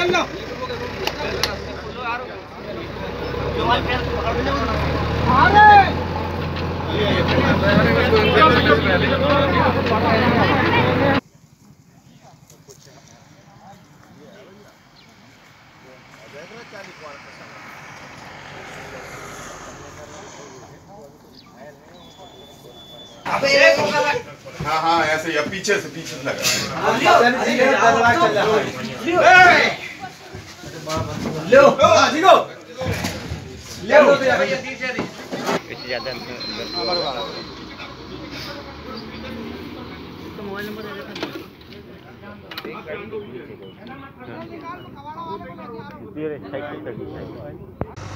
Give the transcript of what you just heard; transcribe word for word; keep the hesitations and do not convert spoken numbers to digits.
हाँ हाँ ऐसे या पीछे से पीछे से लगा लो लो इससे ज्यादा मोबाइल नंबर दे देता